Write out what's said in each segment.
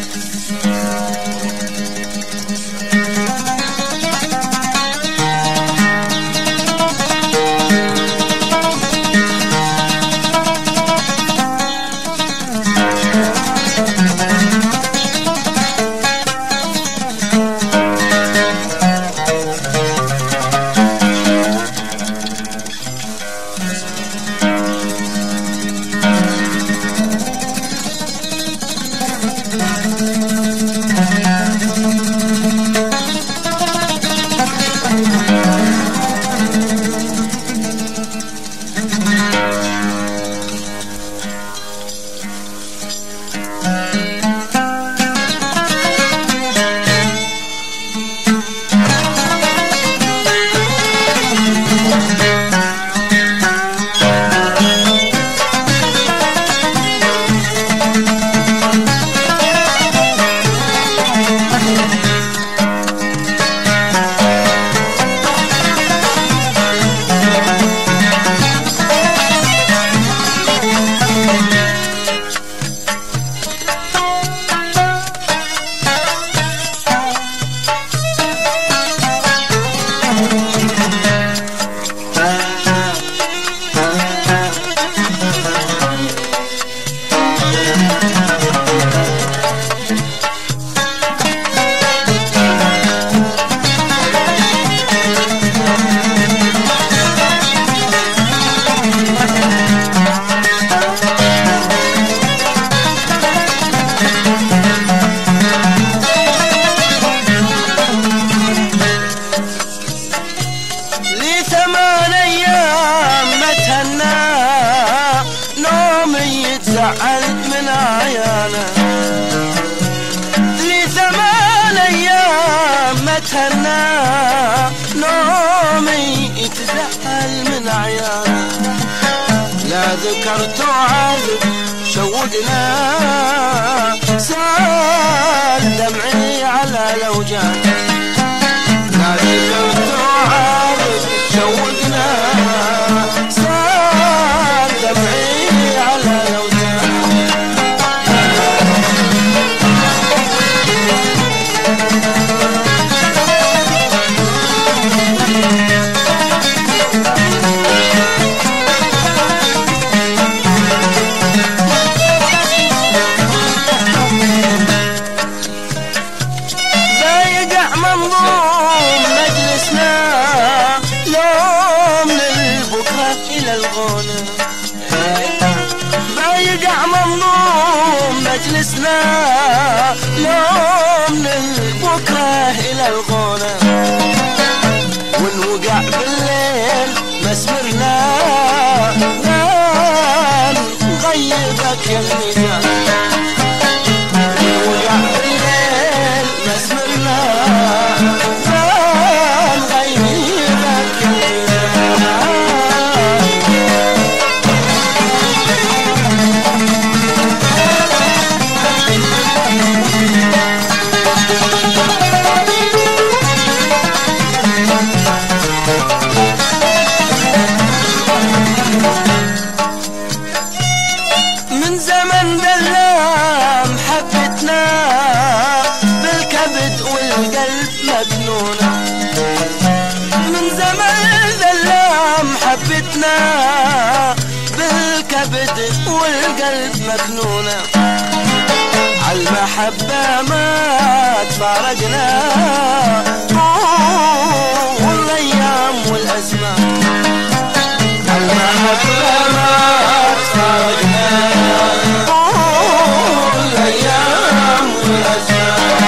زعل من عيانا لي 8 أيام ما تهنى نومي يتزعل من عيانا لا ذكرت عذب شودنا سال دمعي على الأوجاع لا ذكرت عذب شودنا سال دمعي على الأوجاع منظوم مجلسنا يوم للبكرة إلى الغنى بايقع منظوم مجلسنا يوم للبكرة إلى الغنى ونوقع بالليل مسمرنا نغيبك يا الميزان ونوقع بالليل مسمرنا من زمن دلام حبتنا بالكبد والقلب مجنونة من زمن دلام حبتنا بالكبد والقلب مجنونة عالمحبة ما تفارقنا طول الأيام والأزمان عالمحبة ما تفارقنا طول الأيام والأزمان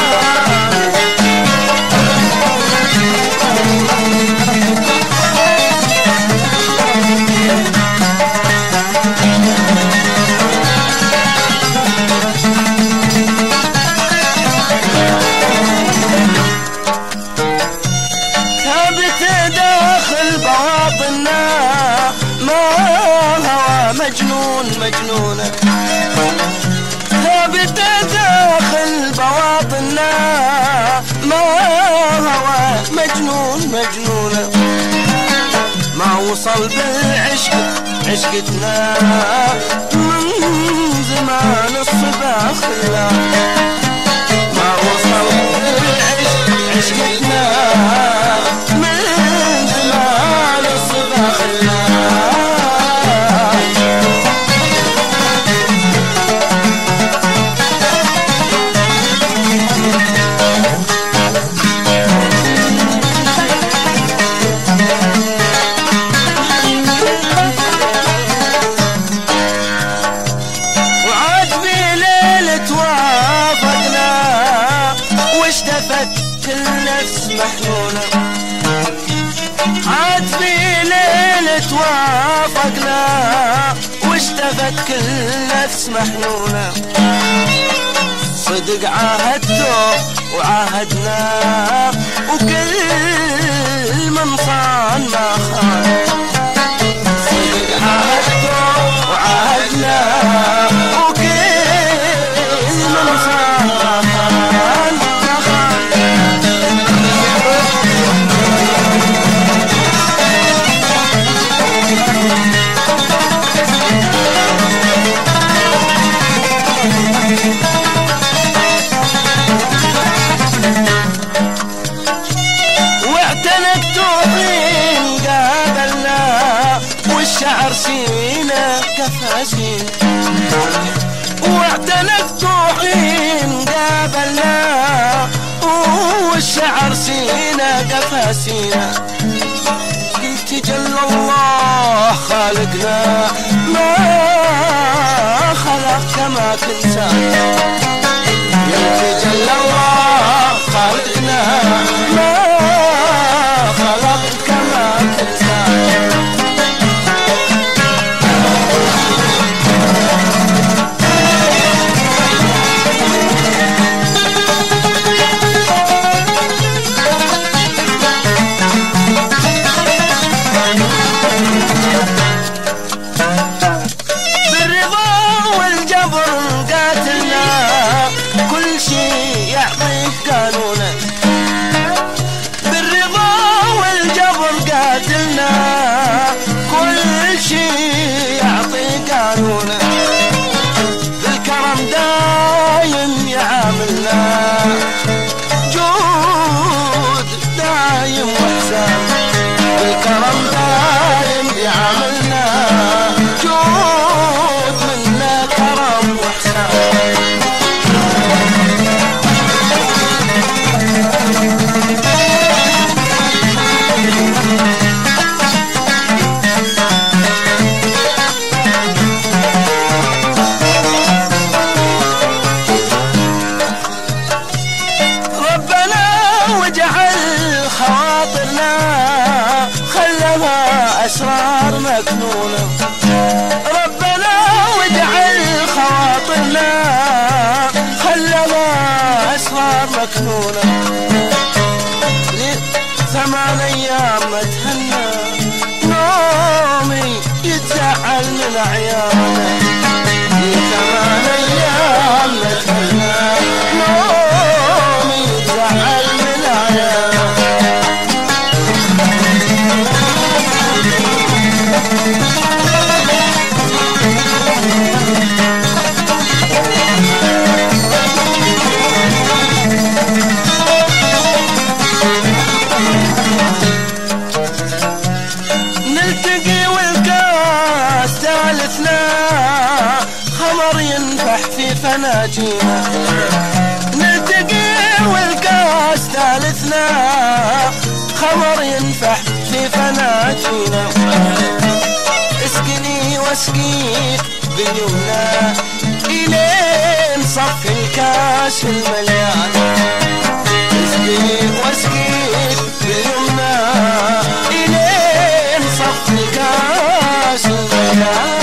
بواطننا ما هوى مجنونة ثابت داخل بواطننا ما هوى مجنونة ما وصل بالعشق عشقتنا من زمان الصبا خلا كانت كل نفس محنونة، صدق عاهدته وعاهدنا وكل من صان ما خان. صدق عاهدته وعاهدنا وكل من صان ما خان ما خان. والشعر سينا كفاسين، واعتنقت حين قابلنا والشعر سينا كفاسينا. قلت جل الله خالقنا ما خلق كما كنسان. قلت جل الله خالقنا ما خلق كما كنسان. قانونا بالرضا والجبر قاتلنا، كل شي يعطي قانونا. بالكرم دايم يعاملنا، جود دايم واحسان. بالكرم دايم يعاملنا، جود منا كرم واحسان. أسرار مكنونة ربنا واجعل خواطرنا، خلنا أسرار مكنونة. ثمان أيام ما تهنى نومي يتزعل من عيانا. 8 أيام ما تهنى نومي يتزعل من عيانا. نلتقي والكاس ثالثنا خمر ينفح في فناجينا. نلتقي والكاس ثالثنا خمر ينفح في فناجينا. اسقني واسقيك باليمنى إلين صف الكاس المليان. اسقني واسقيك باليمنى إلين صف الكاس المليان.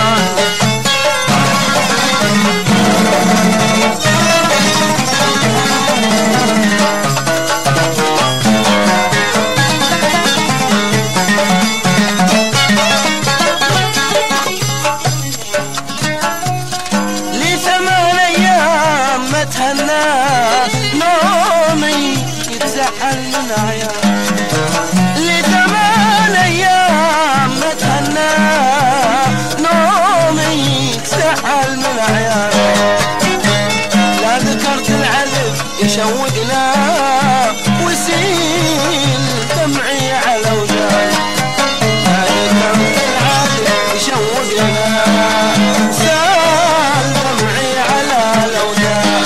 نومي يتزعل من عيان. ل8 أيام متهنى نومي يتزعل من عيان. لا ذكرت العذب يشوقنا ويسيل دمعي على وجهي. لا ذكرت العذب يشوقنا سال دمعي على الأوداع.